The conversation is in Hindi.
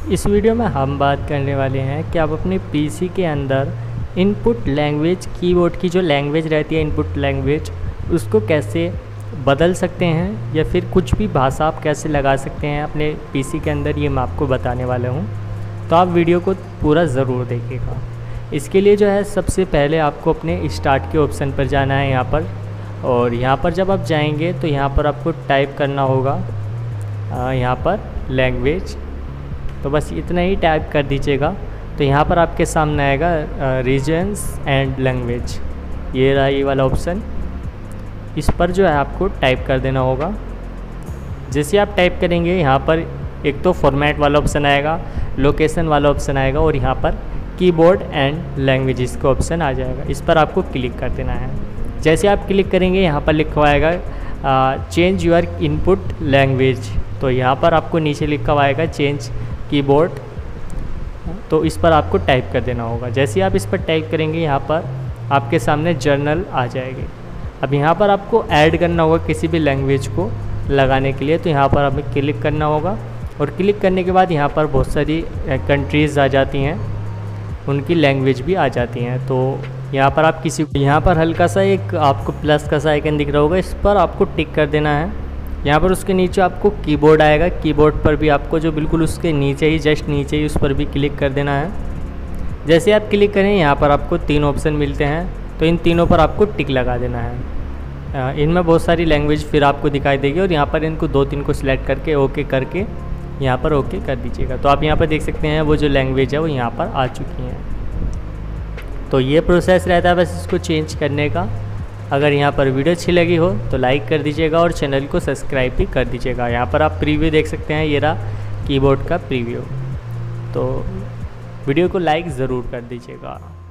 इस वीडियो में हम बात करने वाले हैं कि आप अपने पीसी के अंदर इनपुट लैंग्वेज कीबोर्ड की जो लैंग्वेज रहती है इनपुट लैंग्वेज उसको कैसे बदल सकते हैं या फिर कुछ भी भाषा आप कैसे लगा सकते हैं अपने पीसी के अंदर, ये मैं आपको बताने वाला हूँ। तो आप वीडियो को पूरा ज़रूर देखिएगा। इसके लिए जो है सबसे पहले आपको अपने स्टार्ट के ऑप्शन पर जाना है यहाँ पर, और यहाँ पर जब आप जाएंगे तो यहाँ पर आपको टाइप करना होगा यहाँ पर लैंग्वेज। तो बस इतना ही टाइप कर दीजिएगा। तो यहाँ पर आपके सामने आएगा रीजन्स एंड लैंग्वेज, ये रहा ये वाला ऑप्शन। इस पर जो है आपको टाइप कर देना होगा। जैसे आप टाइप करेंगे यहाँ पर एक तो फॉर्मेट वाला ऑप्शन आएगा, लोकेशन वाला ऑप्शन आएगा और यहाँ पर कीबोर्ड एंड लैंग्वेजेस का ऑप्शन आ जाएगा। इस पर आपको क्लिक कर देना है। जैसे आप क्लिक करेंगे यहाँ पर लिखा हुआ आएगा चेंज योर इनपुट लैंग्वेज। तो यहाँ पर आपको नीचे लिखा हुआ आएगा चेंज कीबोर्ड, तो इस पर आपको टाइप कर देना होगा। जैसे आप इस पर टाइप करेंगे यहाँ पर आपके सामने जर्नल आ जाएगी। अब यहाँ पर आपको ऐड करना होगा किसी भी लैंग्वेज को लगाने के लिए, तो यहाँ पर हमें क्लिक करना होगा और क्लिक करने के बाद यहाँ पर बहुत सारी कंट्रीज़ आ जाती हैं, उनकी लैंग्वेज भी आ जाती हैं। तो यहाँ पर आप यहाँ पर हल्का सा एक आपको प्लस का सा आइकन दिख रहा होगा, इस पर आपको टिक कर देना है। यहाँ पर उसके नीचे आपको कीबोर्ड आएगा, कीबोर्ड पर भी आपको जो बिल्कुल उसके नीचे ही जस्ट नीचे ही उस पर भी क्लिक कर देना है। जैसे आप क्लिक करें यहाँ पर आपको 3 ऑप्शन मिलते हैं, तो इन तीनों पर आपको टिक लगा देना है। इनमें बहुत सारी लैंग्वेज फिर आपको दिखाई देगी और यहाँ पर इनको 2-3 को सिलेक्ट करके ओके करके यहाँ पर ओके कर दीजिएगा। तो आप यहाँ पर देख सकते हैं वो जो लैंग्वेज है वो यहाँ पर आ चुकी हैं। तो ये प्रोसेस रहता है बस इसको चेंज करने का। अगर यहाँ पर वीडियो अच्छी लगी हो तो लाइक कर दीजिएगा और चैनल को सब्सक्राइब भी कर दीजिएगा। यहाँ पर आप प्रीव्यू देख सकते हैं, ये रहा कीबोर्ड का प्रीव्यू। तो वीडियो को लाइक ज़रूर कर दीजिएगा।